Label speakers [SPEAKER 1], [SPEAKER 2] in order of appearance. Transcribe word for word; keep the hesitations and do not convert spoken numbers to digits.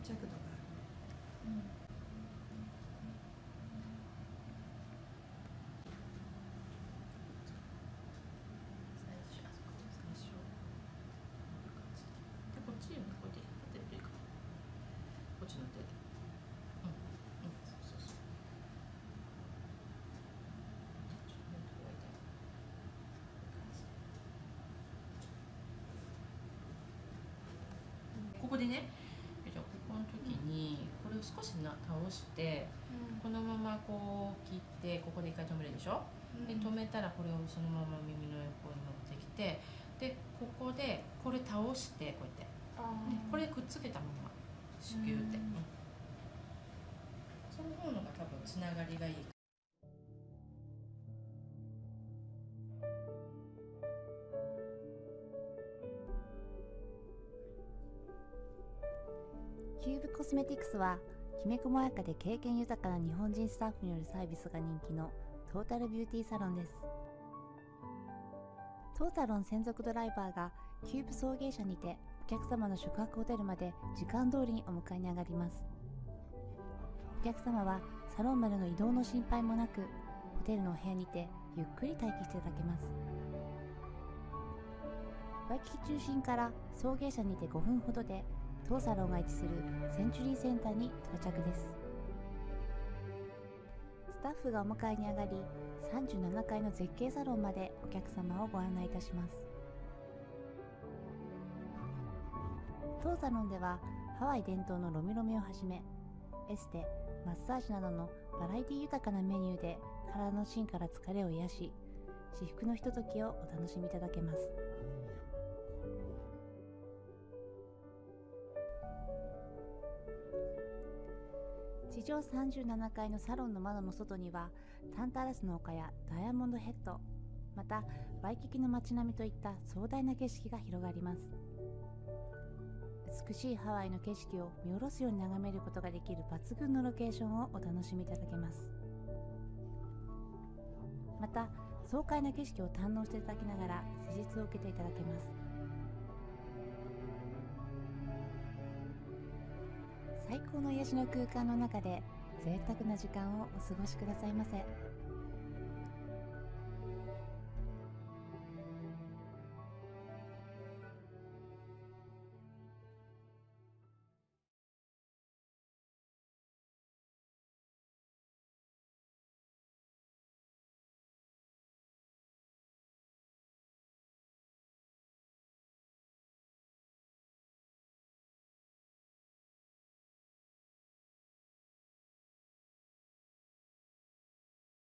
[SPEAKER 1] 着度がある。うん、最初あそこ最初こういう感じで、こっちよね、こうやって引っ張ってるといいかも。こっちの手で、うんうん、そうそうそう。ちょっと面倒が痛い。ここでね、じゃあここの時にこれを少しな倒して、うん、このままこう切ってここで一回止めるでしょ、うん、で止めたらこれをそのまま耳の横に持ってきて、でここでこれ倒してこうやって、でこれくっつけたままシュギューって、うん、その方のが多分つながりがいい。
[SPEAKER 2] キューブコスメティクスはきめ細やかで経験豊かな日本人スタッフによるサービスが人気のトータルビューティーサロンです。当サロン専属ドライバーがキューブ送迎車にてお客様の宿泊ホテルまで時間通りにお迎えに上がります。お客様はサロンまでの移動の心配もなく、ホテルのお部屋にてゆっくり待機していただけます。ワイキキ中心から送迎車にてごふんほどで当サロンが位置するセンチュリーセンターに到着です。スタッフがお迎えに上がり、さんじゅうななかいの絶景サロンまでお客様をご案内いたします。当サロンではハワイ伝統のロミロミをはじめ、エステ、マッサージなどのバラエティ豊かなメニューで体の芯から疲れを癒し、至福のひとときをお楽しみいただけます。地上さんじゅうななかいのサロンの窓の外にはタンタラスの丘やダイヤモンドヘッド、またワイキキの街並みといった壮大な景色が広がります。美しいハワイの景色を見下ろすように眺めることができる抜群のロケーションをお楽しみいただけます。また爽快な景色を堪能していただきながら施術を受けていただけます。最高の癒しの空間の中で贅沢な時間をお過ごしくださいませ。